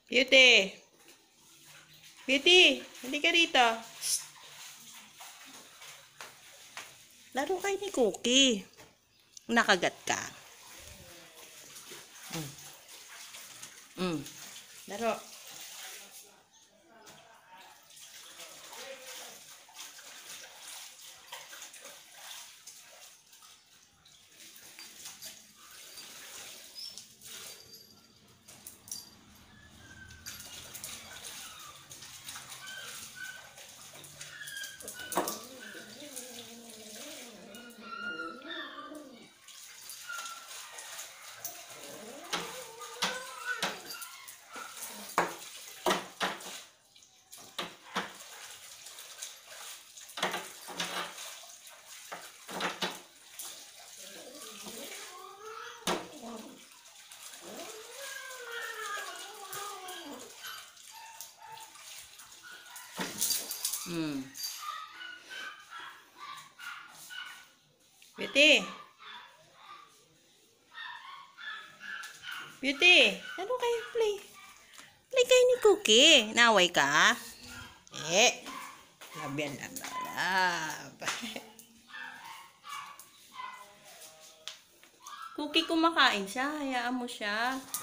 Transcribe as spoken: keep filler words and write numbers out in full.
Beauty! Beauty! Hindi ka dito. Shh. Laro kayo ni Cookie. Nakagat ka. Mm. Mm. Laro. Mm. Beauty! Beauty! Laro kayo, play. Play kayo ni Cookie. Naway ka? Eh. Lab yan, lab, lab. Cookie, kumakain siya. Hayaan mo siya.